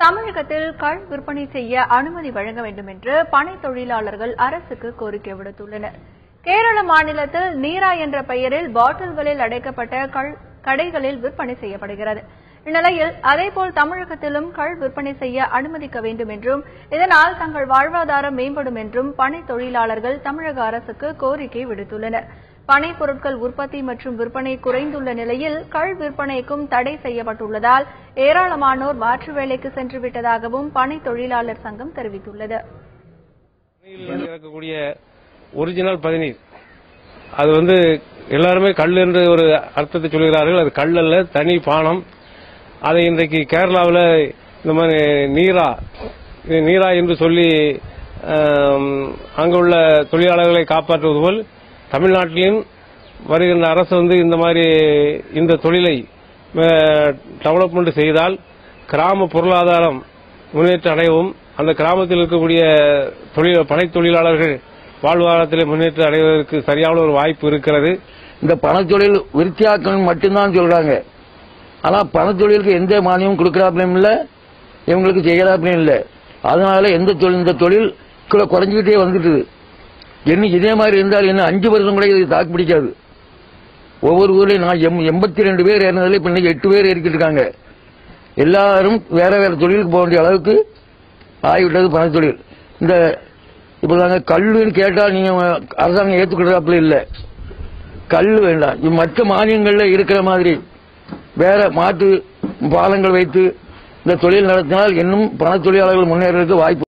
தமிழகத்தில் கள் விற்பனை செய்ய அனுமதி வழங்க வேண்டும் என்று பனை தொழிலாளர்கள் அரசுக்கு கோரிக்கை விடுத்துள்ளனர். கேரள மாநிலத்தில் நீரா என்ற பெயரில் பாட்டில்களில் அடைக்கப்பட்ட கள் கடைகளில் விற்பனை செய்யப்படுகிறது. இந்நிலையில் அதேபோல் தமிழகத்திலும் கள் விற்பனை செய்ய அனுமதிக்க வேண்டும் என்றும் இதனால் தங்கள் வாழ்வாதாரம் மேம்படும் என்றும் பனை தொழிலாளர்கள் தமிழக அரசுக்கு கோரிக்கை விடுத்துள்ளனர். பனை பொருட்கள் உற்பத்தி மற்றும் விற்பனை குறைந்துள்ள நிலையில் கள் விற்பனைக்கும் தடை செய்யப்பட்டுள்ளதால் ஏராளமானோர் மாற்று வேலைக்கு சென்று விட்டதாகவும் பனை தொழிலாளர் சங்கம் தெரிவித்துள்ளது. ஒரிஜினல் பதநீர் அது எல்லாருமே கல் என்று ஒரு அர்த்தத்தை சொல்கிறார்கள். அது கல் அல்ல, தனி பானம். அதை இன்றைக்கு கேரளாவில் இந்த மாதிரி நீரா என்று சொல்லி அங்குள்ள தொழிலாளர்களை காப்பாற்றுவது போல் தமிழ்நாட்டிலும் வருகின்ற அரசு இந்த மாதிரி இந்த தொழிலை டெவலப்மெண்ட் செய்தால் கிராம பொருளாதாரம் முன்னேற்றம் அடையவும் அந்த கிராமத்தில் இருக்கக்கூடிய பனை தொழிலாளர்கள் வாழ்வாதாரத்தில் முன்னேற்றம் அடைவதற்கு சரியான ஒரு வாய்ப்பு இருக்கிறது. இந்த பணத்தொழில் விருத்தியாக்கணும் மட்டும்தான் சொல்றாங்க. ஆனா பணத்தொழிலுக்கு எந்த மானியமும் கொடுக்கறாப்லையும் இல்ல, இவங்களுக்கு செய்யறாப்லையும் இல்ல. அதனால இந்த தொழில் குறைஞ்சிக்கிட்டே வந்துட்டு இன்னைக்கு இதே மாதிரி இருந்தால் இன்னும் 5 வருஷம் கூட இது தாக்கு பிடிக்காது. ஒவ்வொரு ஊர்லயும் நான் 82 பேர் ஏறினதுல இப்ப இன்னைக்கு 8 பேர் ஏறிக்கிட்டு இருக்காங்க. எல்லாரும் வேற வேற தொழிலுக்கு போக வேண்டிய அளவுக்கு ஆகிவிட்டது பணத்தொழில். இந்த இப்ப நாங்க கல்லுன்னு கேட்டா நீங்க அரசாங்கம் ஏத்துக்கிட்டாப்புல இல்ல, கல்லு வேண்டாம். மற்ற மானியங்கள்ல இருக்கிற மாதிரி வேற மாற்று பாலங்கள் வைத்து இந்த தொழில் நடத்தினால் இன்னும் பண தொழிலாளர்கள் முன்னேறதுக்கு வாய்ப்பு.